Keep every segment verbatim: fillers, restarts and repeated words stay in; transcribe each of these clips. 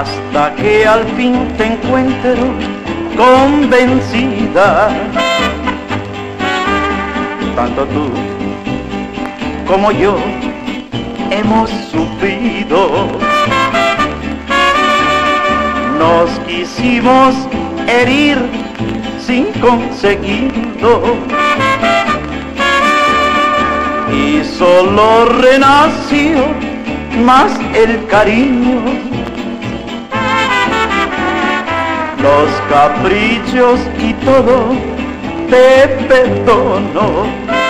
hasta que al fin te encuentro convencida. Tanto tú como yo hemos sufrido. Nos quisimos herir sin conseguirlo, y solo renació más el cariño. Los caprichos y todo te perdono.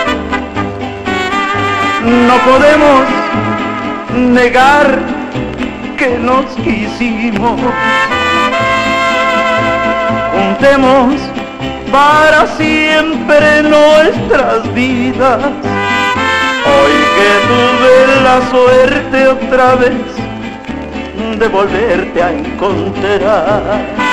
No podemos negar que nos quisimos. Juntemos para siempre nuestras vidas. Hoy que tuve la suerte otra vez de volverte a encontrar.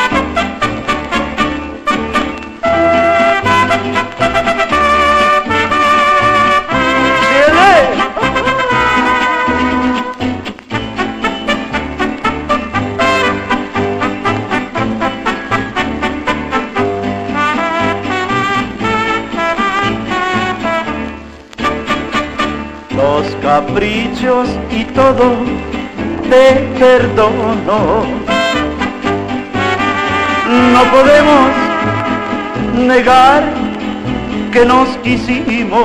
Los caprichos y todo te perdono. No podemos negar que nos quisimos.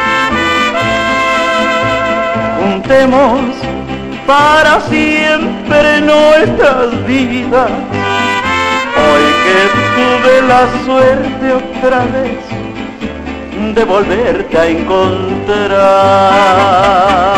Juntemos para siempre nuestras vidas. Hoy que tuve la suerte otra vez de volverte a encontrar.